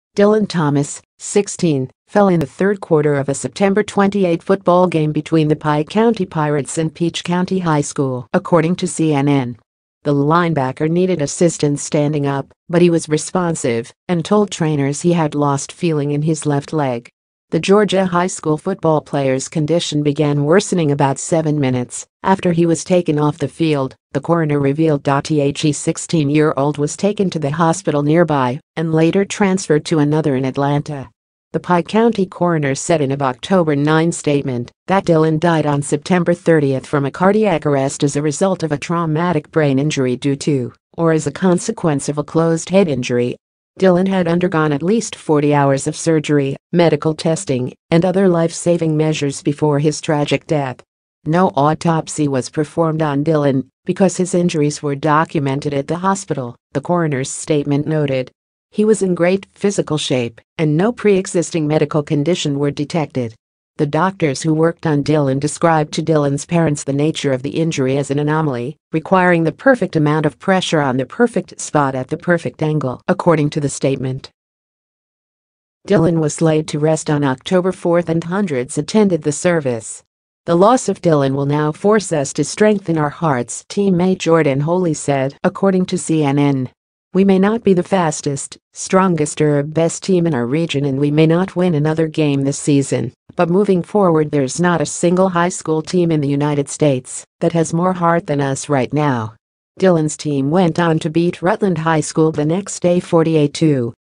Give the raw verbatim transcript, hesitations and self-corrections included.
Dylan Thomas, sixteen, fell in the third quarter of a September twenty-eighth football game between the Pike County Pirates and Peach County High School, according to C N N. The linebacker needed assistance standing up, but he was responsive and told trainers he had lost feeling in his left leg. The Georgia high school football player's condition began worsening about seven minutes after he was taken off the field, the coroner revealed. The sixteen-year-old was taken to the hospital nearby and later transferred to another in Atlanta. The Pike County coroner said in a October ninth statement that Dylan died on September thirtieth from a cardiac arrest as a result of a traumatic brain injury due to, or as a consequence of a closed head injury. Dylan had undergone at least forty hours of surgery, medical testing, and other life-saving measures before his tragic death. No autopsy was performed on Dylan because his injuries were documented at the hospital, the coroner's statement noted. He was in great physical shape, and no pre-existing medical condition were detected. The doctors who worked on Dylan described to Dylan's parents the nature of the injury as an anomaly, requiring the perfect amount of pressure on the perfect spot at the perfect angle, according to the statement. Dylan was laid to rest on October fourth and hundreds attended the service. The loss of Dylan will now force us to strengthen our hearts, teammate Jordan Holley said, according to C N N. We may not be the fastest, strongest or best team in our region, and we may not win another game this season, but moving forward there's not a single high school team in the United States that has more heart than us right now. Dylan's team went on to beat Rutland High School the next day forty-eight to two.